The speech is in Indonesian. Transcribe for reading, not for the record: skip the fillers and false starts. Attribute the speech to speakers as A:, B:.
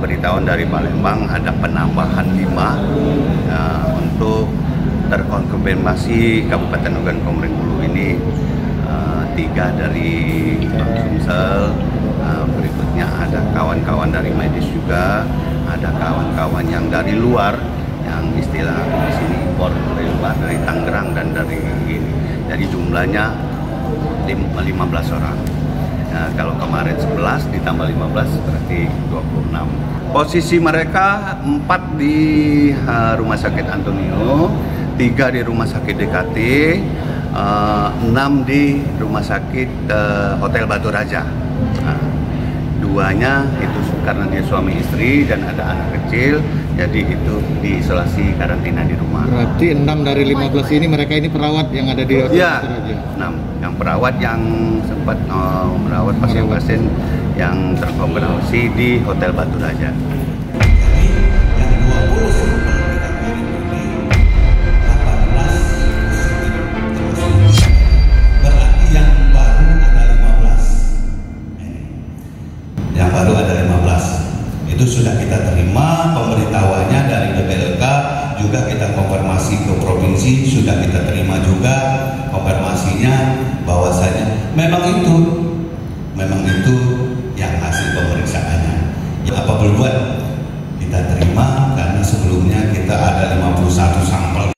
A: pemberitahuan dari Palembang ada penambahan 5 untuk terkonfirmasi Kabupaten Ogan Komering Ulu ini 3 dari Sumsel, berikutnya ada kawan-kawan dari medis juga, ada kawan-kawan yang dari luar, yang istilah di sini impor dari luar, dari Tangerang dan dari ini. Jadi jumlahnya 15 orang. Nah, kalau kemarin 11 ditambah 15 berarti 26. Posisi mereka 4 di Rumah Sakit Antonio, 3 di Rumah Sakit DKT, 6 di Rumah Sakit Hotel Batu Raja. Nah, 2-nya itu karena dia suami istri dan ada anak kecil, jadi itu diisolasi karantina di rumah.
B: Berarti 6 dari 15 ini mereka ini perawat yang ada di Hotel Batu Raja? 6.
A: Yang perawat yang sempat merawat pasien-pasien yang terkonfirmasi di Hotel Batu Raja.
C: Yang baru ada 15. Itu sudah kita terima pemberitahuannya dari BPLK, juga kita konfirmasi ke provinsi, sudah kita terima juga konfirmasinya bahwasanya memang itu yang hasil pemeriksaannya. Ya, apa perlu buat? Kita terima karena sebelumnya kita ada 51 sampel